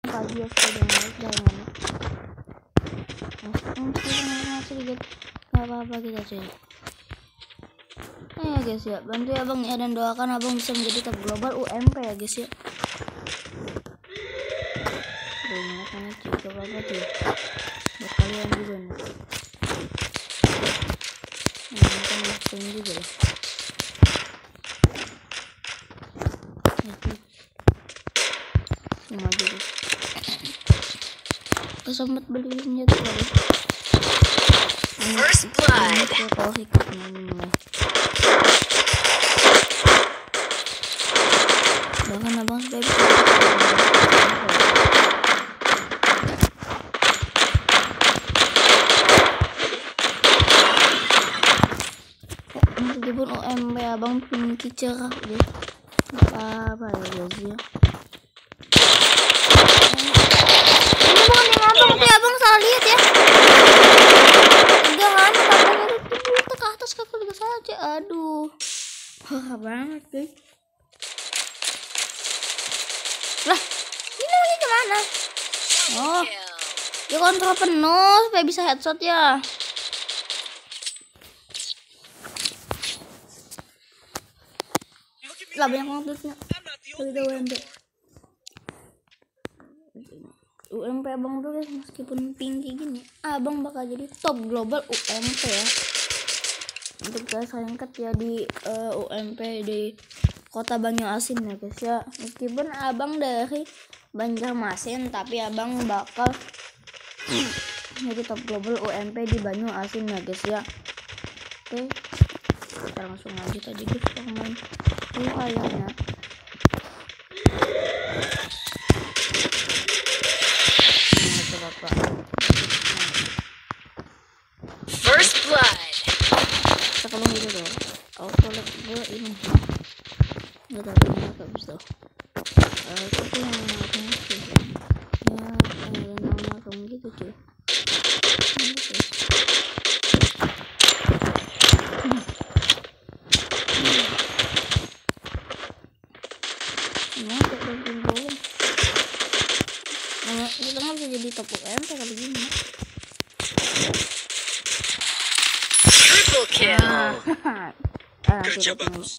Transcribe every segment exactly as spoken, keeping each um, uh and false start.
pagi ya sudah jangan masih sedikit nggak apa-apa kita cuy. Nah ya guys ya, bantu ya bang ya, dan doakan abang bisa menjadi top global U M P ya guys ya. Tuh makanya cuy, gak apa-apa cuy buat kalian juga nih. Nah kita ngelakuin juga ya. Cuma aja deh. Gak sempat beli senjata lagi. First blood. Kalau ikut mulai. Bahkan abang sudah bisa. Meskipun U M P abang pinky cerah deh. Apa-apa ya guys ya. Ini bukan yang abang tuh ya, abang salah lihat ya. Jangan abang itu kita ke atas kakak lihat saja. Aduh. Parah banget guys. Lah, ini lagi kemana? Oh, dia kontrol penuh supaya bisa headshot ya. Lah banyak banget duitnya. Bagi U M P. U M P abang tuh guys, meskipun tinggi gini, abang bakal jadi top global U M P ya. Untuk guys sayangkat ya di uh, U M P di Kota Banyuasin ya guys ya. Meskipun abang dari Banjarmasin, tapi abang bakal jadi top global U M P di Banyuasin ya guys ya. Oke, kita langsung lanjut aja guys ke main dulu ayahnya. First blood. Kita kalau gitu dong. Auto lag gue ini. Nggak tahu kenapa bisa. Eh, itu yang macam itu. Ya, kayak nama kamu gitu cuy. Nah, kayak bantuin bolong. Nah, kita nggak bisa jadi top U M P kali gini. Triple kill. Ah, kerja bagus.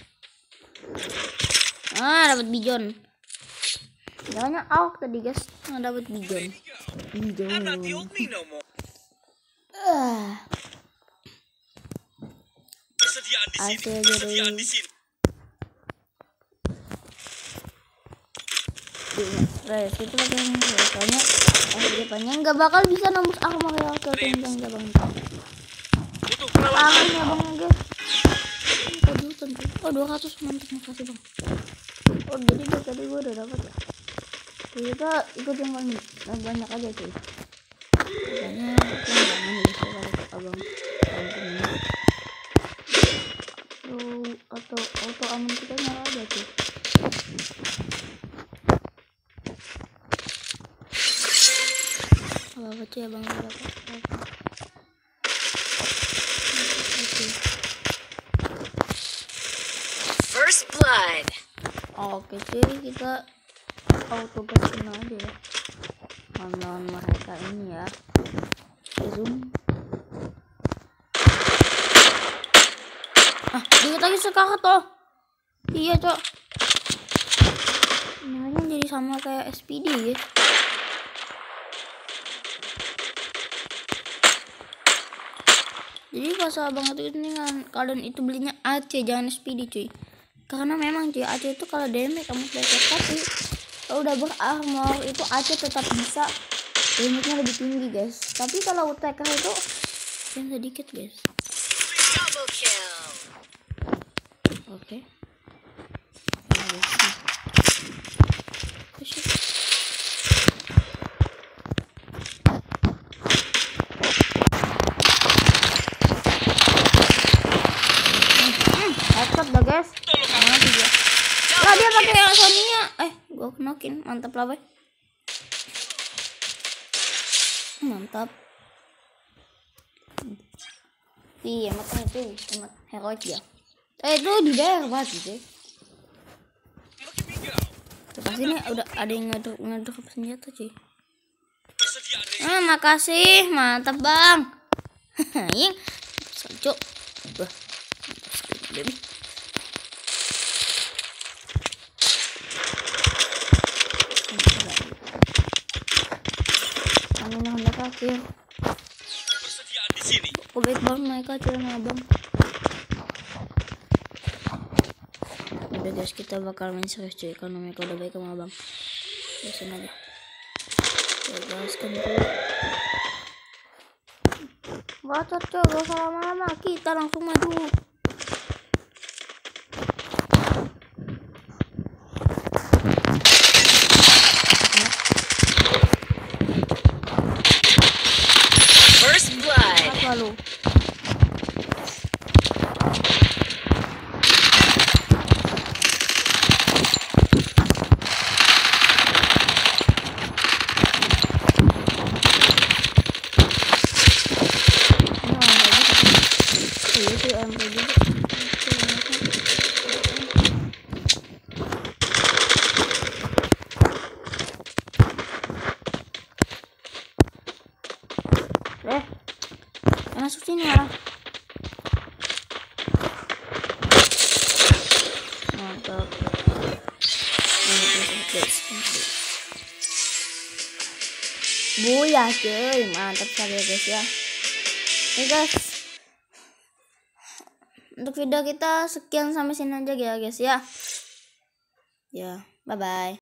Ah, dapat bijon. Jangan awk tadi guys, nggak dapat bijon. Bijon. Ah. Asyik jadi. Guys, itu bagian biasanya eh depannya nggak bakal bisa nembus armor ya ke kencang ya bang. Tangan ya bang guys. Aduh tentu. Oh dua ratus mantap, makasih bang. Oh jadi dari tadi gue udah dapat ya. Kita ikut yang paling banyak aja cuy. Makanya itu nggak manis kalau abang kampung ini. Atau atau auto aman kita nyala aja cuy. Apa cuy abang dapat? First blood. Oke cuy, kita auto gasin aja ya lawan mereka ini ya. Zoom. Ah, dikit lagi sekarang toh. Iya cok. Ini kan jadi sama kayak S P D ya. Jadi pas abang itu ini kan kalian itu belinya A C jangan S P D cuy. Karena memang cuy A C itu kalau damage kamu selesai, tapi kalau udah berarmor itu A C tetap bisa damage-nya lebih tinggi guys. Tapi kalau U T K itu yang sedikit guys. Double kill. Oke. Headshot dah guys. Nah, tiga. Lah dia pakai yang Sonya. Eh, gua knokin. Mantap lah, boy. Mantap. Iya, makanya tuh hemat heroik ya. Eh, itu di daerah banget sih. Pasti ini udah ada yang ngedrop ngedrop senjata cuy. Ah, makasih, mantap bang. Yang cok, wah, mantap sekali baby. Amin hendak akhir. Di sini. Kok baik banget mereka cuy sama abang. Udah guys, kita bakal main serius cuy karena mereka udah baik sama abang. Biasain aja. Ya guys, kan dulu. Bacot coy, gak usah lama-lama, kita langsung maju. First blood. Apa lu? Eh, masuk sini malah. Mantap. Buya cuy, mantap sekali ya guys ya. Oke guys, untuk video kita sekian sampai sini aja ya guys ya. Ya, bye bye.